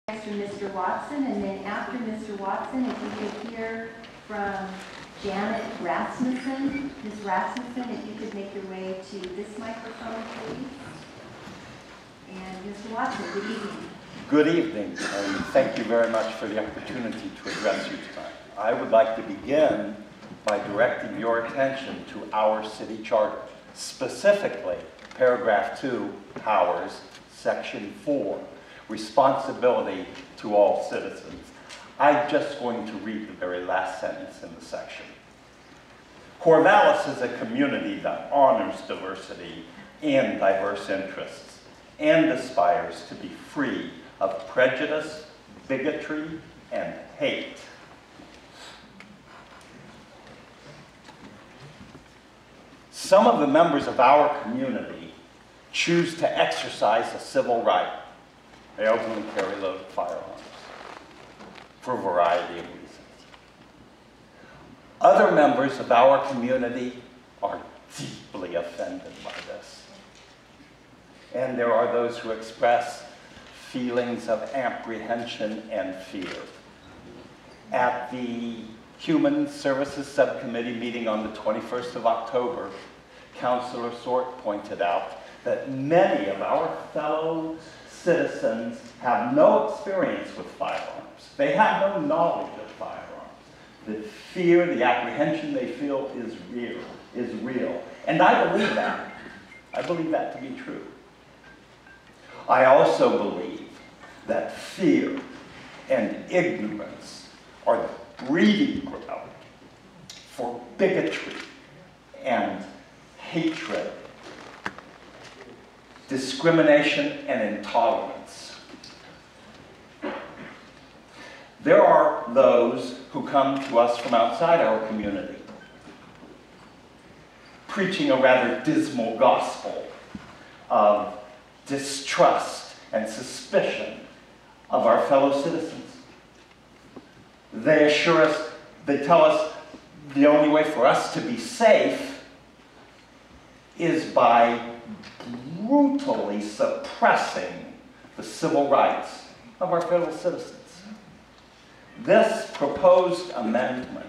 From Mr. Watson, and then after Mr. Watson, if you could hear from Janet Rasmussen. Ms. Rasmussen, if you could make your way to this microphone, please. And Mr. Watson, good evening. Good evening, and thank you very much for the opportunity to address you tonight. I would like to begin by directing your attention to our city charter, specifically paragraph 2, powers, section 4. Responsibility to all citizens. I'm just going to read the very last sentence in the section. Corvallis is a community that honors diversity and diverse interests and aspires to be free of prejudice, bigotry, and hate. Some of the members of our community choose to exercise a civil right. They openly carry loaded firearms for a variety of reasons. Other members of our community are deeply offended by this. And there are those who express feelings of apprehension and fear. At the Human Services Subcommittee meeting on the 21st of October, Councilor Sort pointed out that many of our fellow citizens have no experience with firearms. They have no knowledge of firearms. The fear, the apprehension they feel is real. And I believe that. I believe that to be true. I also believe that fear and ignorance are the breeding ground for bigotry and hatred, discrimination, and intolerance. There are those who come to us from outside our community, preaching a rather dismal gospel of distrust and suspicion of our fellow citizens. They assure us, they tell us the only way for us to be safe is by brutally suppressing the civil rights of our fellow citizens. This proposed amendment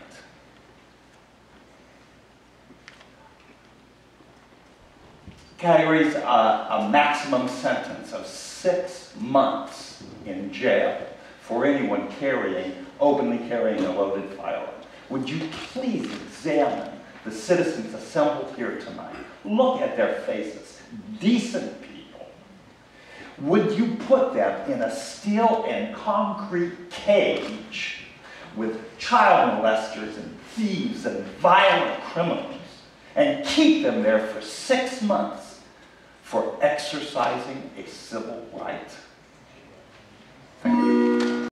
carries a maximum sentence of 6 months in jail for anyone openly carrying a loaded firearm. Would you please examine the citizens assembled here tonight? Look at their faces. Decent people. Would you put them in a steel and concrete cage with child molesters and thieves and violent criminals and keep them there for 6 months for exercising a civil right?